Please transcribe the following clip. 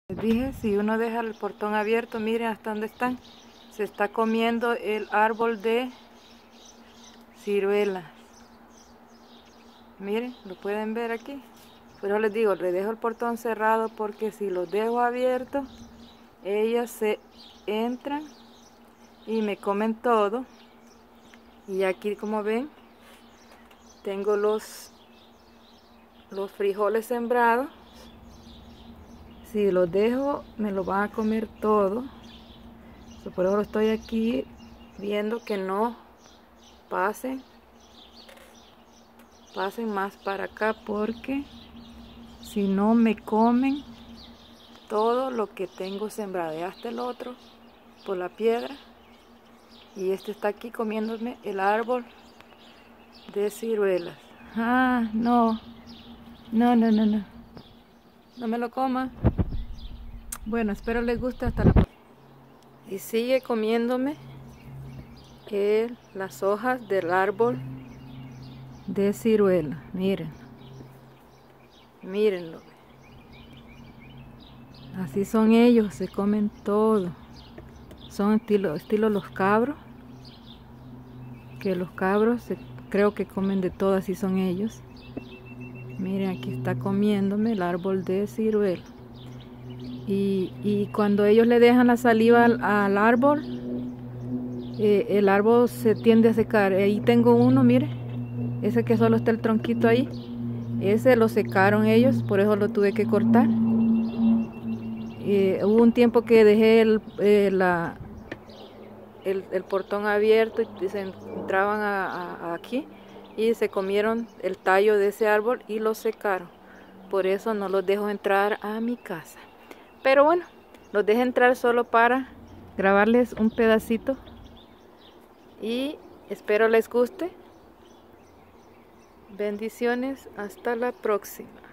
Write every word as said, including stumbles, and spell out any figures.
Les dije, si uno deja el portón abierto, miren hasta dónde están. Se está comiendo el árbol de ciruelas. Miren, lo pueden ver aquí. Pero les digo, le dejo el portón cerrado porque si lo dejo abierto, ellos se entran y me comen todo. Y aquí, como ven, tengo los, los frijoles sembrados. Si los dejo, me lo van a comer todo. Por eso estoy aquí viendo que no pasen, pasen más para acá, porque si no me comen todo lo que tengo sembrado. Y hasta el otro por la piedra. Y este está aquí comiéndome el árbol de ciruelas. Ah, no. No, no, no, no. No me lo coma. Bueno, espero les guste. Hasta la próxima. Y sigue comiéndome el, las hojas del árbol de ciruela. Miren. Mírenlo. Así son ellos, se comen todo. Son estilo, estilo los cabros. Que los cabros se, creo que comen de todo, así son ellos. Miren, aquí está comiéndome el árbol de ciruela. Y, y cuando ellos le dejan la saliva al, al árbol, eh, el árbol se tiende a secar. Ahí tengo uno, mire, ese que solo está el tronquito ahí. Ese lo secaron ellos, por eso lo tuve que cortar. Eh, hubo un tiempo que dejé el, eh, la, el, el portón abierto y se entraban a, a, a aquí y se comieron el tallo de ese árbol y lo secaron. Por eso no los dejo entrar a mi casa. Pero bueno, los dejé entrar solo para grabarles un pedacito y espero les guste. Bendiciones, hasta la próxima.